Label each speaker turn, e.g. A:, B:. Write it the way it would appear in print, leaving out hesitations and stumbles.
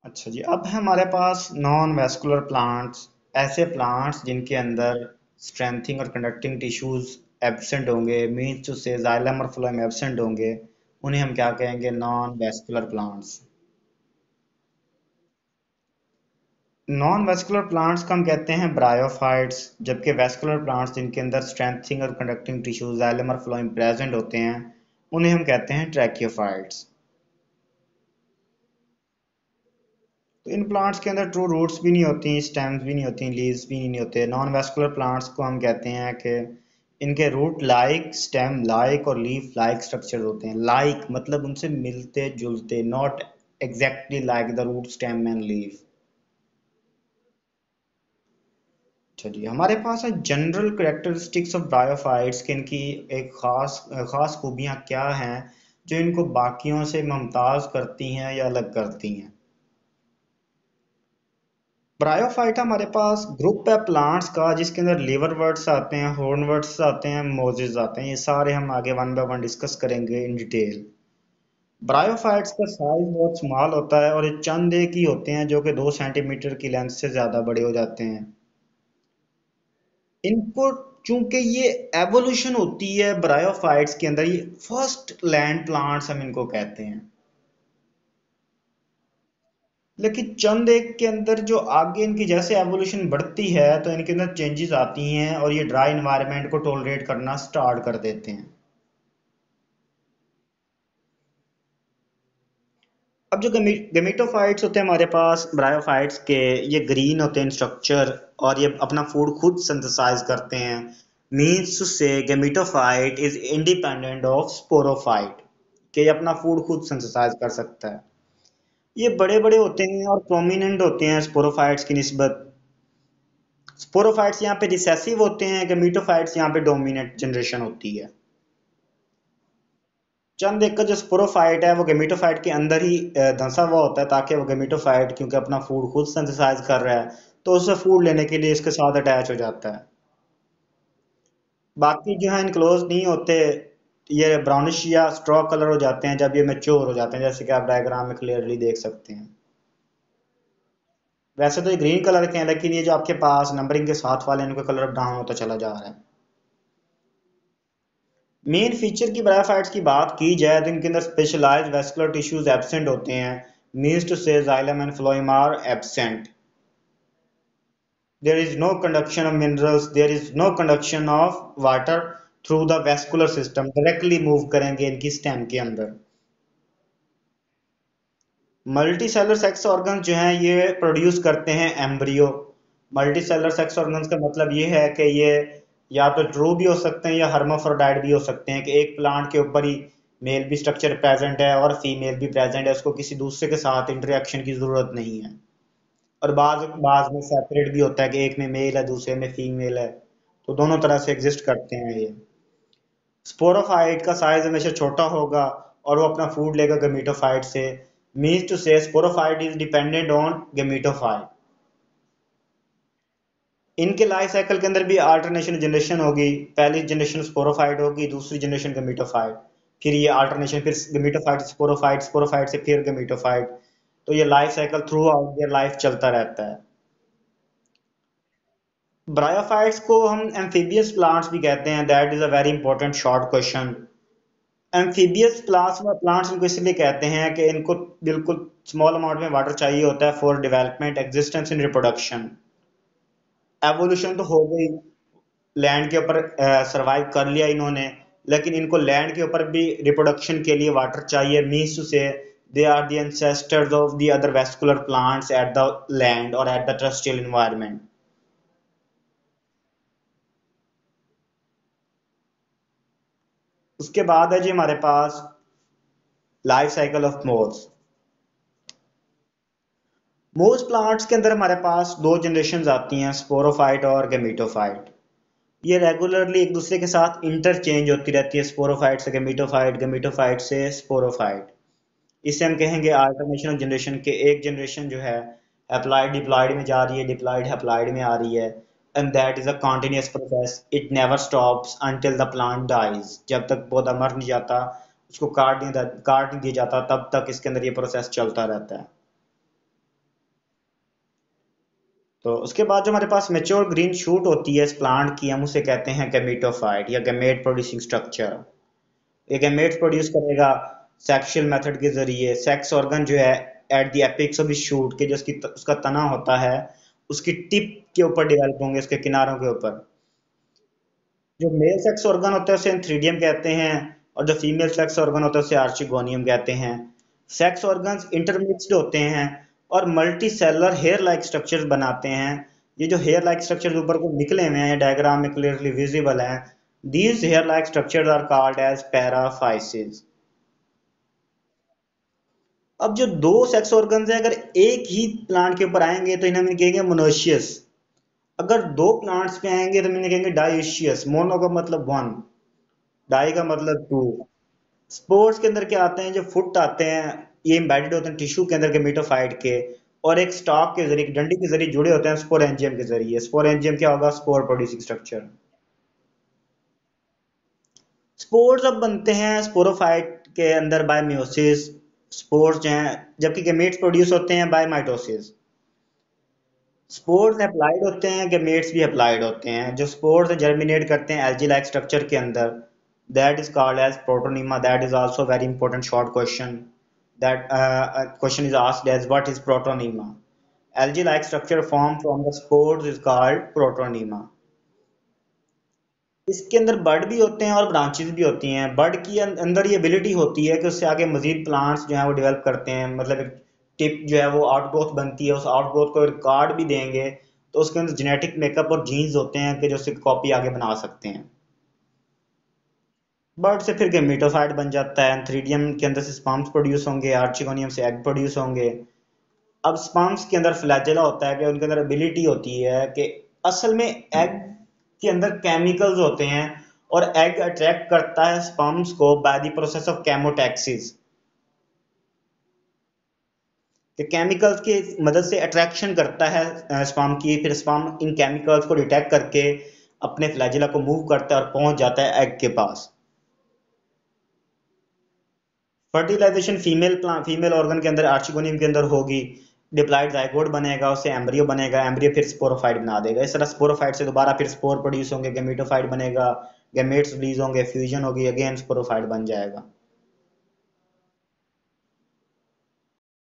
A: अच्छा जी, अब है हमारे पास नॉन वैस्कुलर प्लांट्स। ऐसे प्लांट्स जिनके अंदर स्ट्रेंथिंग और कंडक्टिंग टिश्यूज एब्सेंट होंगे, मीन्स टू से जाइलम और फ्लोएम एब्सेंट होंगे, उन्हें हम क्या कहेंगे? Non vascular plants. Non vascular plants को हम कहते हैं ब्रायोफाइट्स, जबकि वैस्कुलर प्लांट्स जिनके अंदर स्ट्रेंथिंग और कंडक्टिंग टिश्यूज जाइलम और फ्लोएम प्रेजेंट होते हैं, उन्हें हम कहते हैं ट्रैकियोफाइट्स। तो इन प्लांट्स के अंदर ट्रू रूट्स भी नहीं होती, स्टेम्स भी नहीं होती, लीव्स भी नहीं होते। नॉन वेस्कुलर प्लांट्स को हम कहते हैं कि इनके रूट लाइक, स्टेम लाइक और लीफ लाइक स्ट्रक्चर होते हैं। लाइक मतलब उनसे मिलते जुलते, not exactly like the root, stem and leaf. अच्छा जी, हमारे पास है जनरल करेक्टरिस्टिक्स ऑफ ब्रायोफाइट्स कि इनकी एक खास खास खूबियाँ क्या हैं जो इनको बाकियों से मुमताज़ करती हैं या अलग करती हैं। ब्रायोफाइटा हमारे पास ग्रुप है प्लांट्स का जिसके अंदर लीवर वर्ड्स आते हैं, हॉर्न वर्ड्स आते हैं, मोजेस आते हैं। ये सारे हम आगे वन बाय वन डिस्कस करेंगे इन डिटेल। ब्रायोफाइट्स का साइज बहुत स्मॉल होता है और ये चंद एक ही होते हैं जो कि 2 सेंटीमीटर की लेंथ से ज़्यादा बड़े हो जाते हैं। इनको चूंकि ये एवोल्यूशन होती है ब्रायोफाइट्स के अंदर, ये फर्स्ट लैंड प्लांट्स हम इनको कहते हैं। लेकिन चंद एक के अंदर जो आगे इनकी जैसे एवोल्यूशन बढ़ती है तो इनके अंदर चेंजेस आती हैं और ये ड्राई इन्वायरमेंट को टॉलरेट करना स्टार्ट कर देते हैं। अब जो गेमेटोफाइट्स होते हैं हमारे पास ब्रायोफाइट्स के, ये ग्रीन होते हैं स्ट्रक्चर और ये अपना फूड खुद सिंथेसाइज करते हैं। Means to say gametophyte is independent of sporophyte, कि ये अपना फूड खुद सिंथेसाइज कर सकता है। ये बड़े बड़े होते हैं और प्रोमिनेंट होते हैं स्पोरोफाइट्स की निस्बत। स्पोरोफाइट्स यहाँ पे रिसेसिव होते हैं, गेमेटोफाइट्स यहाँ पे डोमिनेंट जनरेशन होती है। चंद एक का जो स्पोरोफाइट है वो गेमेटोफाइट के अंदर ही धंसा हुआ होता है, ताकि वो गेमेटोफाइट क्योंकि अपना फूड खुद सिंथेसाइज कर रहा है तो उसे फूड लेने के लिए इसके साथ अटैच हो जाता है। बाकी जो है इनक्लोज नहीं होते, ये ब्राउनिश या स्ट्रॉ कलर हो जाते हैं जब ये मैच्योर हो जाते हैं, जैसे कि आप डायग्राम में क्लियरली देख सकते हैं। वैसे तो ये ग्रीन कलर के हैं, लेकिन ये जो आपके पास नंबरिंग के साथ वाले इनका कलर ब्राउन होता चला जा रहा है। मेन फीचर की ब्रायोफाइट्स की बात की जाए तो इनके अंदर स्पेशलाइज्ड वेस्कुलर टिश्यूज एब्सेंट होते हैं। Means to say xylem and phloem are absent. There is no conduction of minerals, there is no conduction of water through the vascular system, directly move करेंगे इनकी स्टेम के अंदर। Multi cellular sex organ जो हैं ये produce करते हैं embryo. Multi cellular sex organs का मतलब ये है कि ये या तो ट्रू भी हो सकते हैं या हर्माफ्रोडाइट भी हो सकते हैं, कि एक प्लांट के ऊपर ही मेल भी स्ट्रक्चर प्रेजेंट है और फीमेल भी प्रेजेंट है, उसको किसी दूसरे के साथ इंटरेक्शन की जरूरत नहीं है। और बाज बाज में सेपरेट भी होता है कि एक में मेल है दूसरे में फीमेल है, तो दोनों तरह से एग्जिस्ट करते हैं ये। स्पोरोफाइट का साइज हमेशा छोटा होगा और वो अपना फूड लेगा गेमिटोफाइट से। Means to say sporophyte is dependent on gametophyte. इनके लाइफ साइकिल के अंदर भी अल्टरनेशन जनरेशन होगी। पहली जनरेशन स्पोरोफाइट होगी, दूसरी जनरेशन गेमिटोफाइट, फिर ये अल्टरनेशन, फिर गेमिटोफाइट स्पोरोफाइट, स्पोरोफाइट से फिर गेमिटोफाइट। तो ये life cycle throughout their life चलता रहता है। ब्रायोफाइट्स को हम एम्फीबियस प्लांट्स भी कहते हैं। That is a very important short question. Amphibious plants में प्लांट्स इनको इसलिए कहते हैं कि इनको बिल्कुल स्मॉल अमाउंट में वाटर चाहिए होता है for development, existence in reproduction. Evolution तो हो गई, लैंड के ऊपर सरवाइव कर लिया इन्होंने, लेकिन इनको लैंड के ऊपर भी रिप्रोडक्शन के लिए वाटर चाहिए। Means to say they are the ancestors of the other vascular plants at the land और एट द टेरेस्ट्रियल एनवायरनमेंट। उसके बाद है जी हमारे पास life cycle of moss. Moss plants के अंदर हमारे पास दो जनरेशन आती हैं, स्पोरोफाइट और गेमिटोफाइट। ये रेगुलरली एक दूसरे के साथ इंटरचेंज होती रहती है, स्पोरोफाइट से गेमिटोफाइट, गेमिटोफाइट से स्पोरोफाइट। इसे हम कहेंगे अल्टरनेशन जनरेशन के। एक जनरेशन जो है अप्लाइड डिप्लॉयड में जा रही है, डिप्लॉयड अप्लाइड में आ रही है। And that is a continuous process, it never stops until the plant dies. जब तक पौधा मर नहीं जाता, उसको काट नहीं दिया जाता, तब तक इसके अंदर ये प्रोसेस चलता रहता है। तो उसके बाद जो हमारे पास मेच्योर ग्रीन शूट होती है इस प्लांट की, हम उसे कहते हैं गैमेटोफाइट या गैमेट प्रोड्यूसिंग स्ट्रक्चर। ये गैमेट्स प्रोड्यूस करेगा सेक्सुअल मेथड के जरिए। सेक्स ऑर्गन जो है at the apex of shoot के, जो उसका तना होता है उसकी टिप के ऊपर डेवलप होंगे, उसके किनारों के ऊपर। जो मेल सेक्स ऑर्गन होता है उसे एंथ्रीडियम कहते हैं, और जो फीमेल सेक्स ऑर्गन होता है उसे आर्चिगोनियम कहते हैं। सेक्स ऑर्गन्स इंटरमिक्स्ड होते हैं और multi cellular hair like structures बनाते हैं। ये जो हेयर लाइक स्ट्रक्चर्स ऊपर को निकले हुए हैं डायग्राम में क्लियरली विजिबल हैं, these hair like structures are called as paraphyses. अब जो दो सेक्स ऑर्गन्स हैं अगर एक ही प्लांट के ऊपर आएंगे तो इन्हें हम कहेंगे मोनोशियस। अगर दो प्लांट्स पे आएंगे तो हम इन्हें कहेंगे डायोशियस। मोनो का मतलब वन, डाई का मतलब टू। स्पोर्स के अंदर क्या आते हैं, जो फुट आते हैं ये एम्बेडेड होते हैं टिश्यू के अंदर के मीटोफाइट के, और एक स्टॉक के जरिए, एक डंडी के जरिए जुड़े होते हैं स्पोरेंजियम के जरिए। स्पोरेंजियम क्या होगा, स्पोर प्रोड्यूसिंग स्ट्रक्चर। स्पोर्स अब बनते हैं स्पोरोफाइट के अंदर बाय मियोसिस, स्पोर्स जो हैं, जबकि गेमेट्स प्रोड्यूस होते हैं बाय माइटोसिस। स्पोर्स अप्लाइड होते हैं, गेमेट्स भी अप्लाइड होते हैं। जो स्पोर्स जर्मिनेट करते हैं एल्गी लाइक स्ट्रक्चर के अंदर, that is called as protonema. That is also very important short question. That question is asked as what is protonema. Algae like structure form from the spores is called protonema. इसके अंदर बड भी होते हैं और branches भी होती हैं। बड की अंदर ये एबिलिटी होती है कि उससे आगे मजीद प्लांट्स जो है वो डेवलप करते हैं, मतलब एक टिप जो है वो आउटग्रोथ बनती है, उस आउटग्रोथ को रिकॉर्ड भी देंगे तो उसके अंदर जेनेटिक मेकअप और जीन्स होते हैं कि जो उससे कॉपी आगे बना सकते हैं। बर्ड से फिर गेमेटोफाइट बन जाता है। एंथ्रीडियम के अंदर से स्पर्म्स प्रोड्यूस होंगे, आर्चिगोनियम से एग प्रोड्यूस होंगे। अब स्पर्म्स के अंदर फ्लैजेला होता है कि उनके अंदर एबिलिटी होती है कि असल में एग के अंदर केमिकल्स होते हैं और एग अट्रैक्ट करता है स्पर्म्स को by the process of chemotaxis. कि केमिकल्स की मदद से अट्रैक्शन करता है स्पर्म की, फिर स्पर्म इन केमिकल्स को डिटेक्ट करके अपने फ्लैजिला को मूव करता है और पहुंच जाता है एग के पास। फर्टिलाइजेशन फीमेल ऑर्गन के अंदर आर्चिगोनियम के अंदर होगी। डिप्लॉइड जाइगोट बनेगा, उससे एम्ब्रियो बनेगा, एम्ब्रियो फिर स्पोरोफाइट बना देगा। इस तरह स्पोरोफाइट से दोबारा फिर स्पोर प्रोड्यूस होंगे, गैमेटोफाइट बनेगा, गैमेट्स रिलीज होंगे, फ्यूजन होगी, अगेन स्पोरोफाइट बन जाएगा।